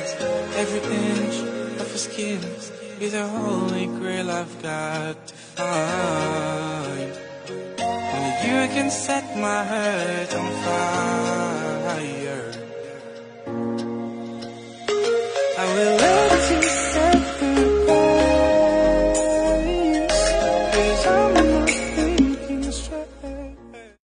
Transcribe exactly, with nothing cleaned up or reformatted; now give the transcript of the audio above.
hands. Every inch of her skin is a holy grail I've got to find. Only you can set my heart on fire. I will